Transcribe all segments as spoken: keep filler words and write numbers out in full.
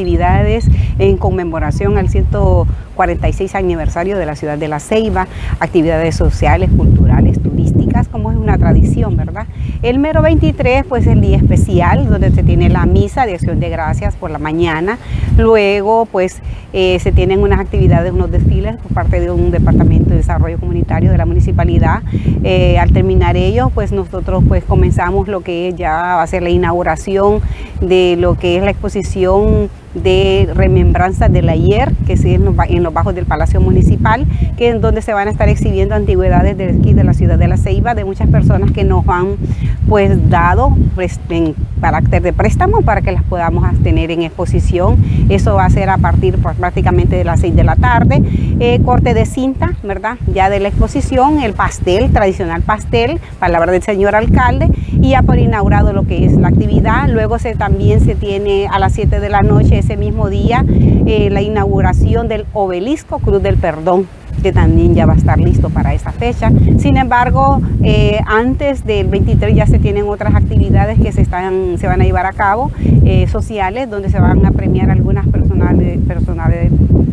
Actividades en conmemoración al ciento cuarenta y seis aniversario de la ciudad de La Ceiba, actividades sociales, culturales, turísticas, como es una tradición, ¿verdad? El mero veintitrés, pues el día especial, donde se tiene la misa de acción de gracias por la mañana. Luego, pues eh, se tienen unas actividades, unos desfiles por parte de un departamento de desarrollo comunitario de la municipalidad. Eh, al terminar ellos, pues nosotros pues comenzamos lo que es ya va a ser la inauguración de lo que es la exposición de remembranzas del ayer, que es en los, en los bajos del Palacio Municipal, que es donde se van a estar exhibiendo antigüedades de aquí de la ciudad de La Ceiba, de muchas personas que nos han pues dado pues, en carácter de préstamo para que las podamos tener en exposición. Eso va a ser a partir pues, prácticamente de las seis de la tarde, eh, corte de cinta, ¿verdad? Ya de la exposición, el pastel, tradicional pastel, palabra del señor alcalde, y ya por inaugurado lo que es la actividad. Luego se, también se tiene a las siete de la noche ese mismo día eh, la inauguración del obelisco Cruz del Perdón, que también ya va a estar listo para esa fecha. Sin embargo, eh, antes del veintitrés ya se tienen otras actividades que se, están, se van a llevar a cabo, eh, sociales, donde se van a premiar algunas personales, personalidades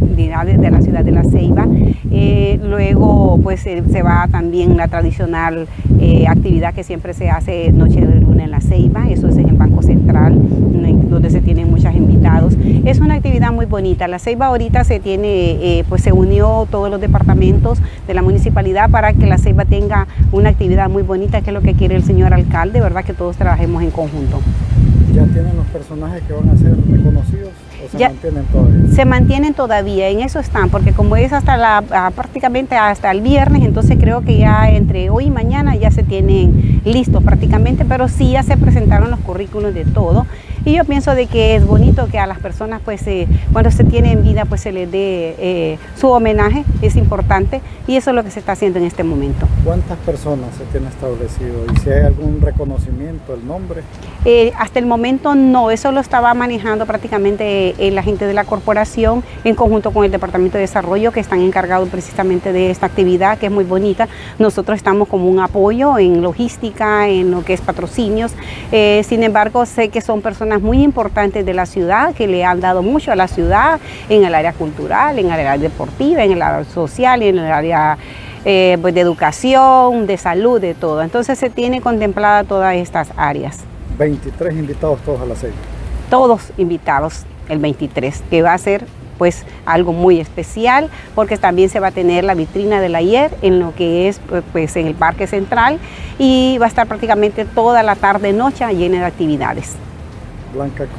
de la ciudad de La Ceiba. Eh, luego pues eh, se va también la tradicional eh, actividad que siempre se hace Noche de Luna en La Ceiba, eso es en el Banco Central, donde se tienen muchos invitados. Es una actividad muy bonita. La Ceiba ahorita se tiene, eh, pues se unió todos los departamentos de la municipalidad para que La Ceiba tenga una actividad muy bonita, que es lo que quiere el señor alcalde, ¿verdad? Que todos trabajemos en conjunto. ¿Ya tienen los personajes que van a ser reconocidos o se ya, mantienen todavía? Se mantienen todavía, en eso están, porque como es hasta la, prácticamente hasta el viernes, entonces creo que ya entre hoy y mañana ya se tienen listos prácticamente, pero sí ya se presentaron los currículos de todo. Y yo pienso de que es bonito que a las personas, pues, eh, cuando se tiene en vida, pues se les dé eh, su homenaje, es importante, y eso es lo que se está haciendo en este momento. ¿Cuántas personas se tiene establecido? ¿Y si hay algún reconocimiento, el nombre? Eh, hasta el momento no, eso lo estaba manejando prácticamente eh, la gente de la corporación en conjunto con el Departamento de Desarrollo, que están encargados precisamente de esta actividad, que es muy bonita. Nosotros estamos como un apoyo en logística, en lo que es patrocinios. Eh, sin embargo, sé que son personas muy importantes de la ciudad, que le han dado mucho a la ciudad en el área cultural, en el área deportiva, en el área social y en el área eh, pues de educación, de salud, de todo. Entonces se tiene contemplada todas estas áreas. veintitrés invitados todos a La Ceiba. Todos invitados el veintitrés, que va a ser pues algo muy especial, porque también se va a tener la vitrina del ayer en lo que es pues en el Parque Central, y va a estar prácticamente toda la tarde noche llena de actividades. Blanca